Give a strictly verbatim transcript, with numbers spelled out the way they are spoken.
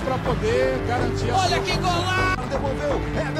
para poder garantir a Olha que golaço! Devolveu, é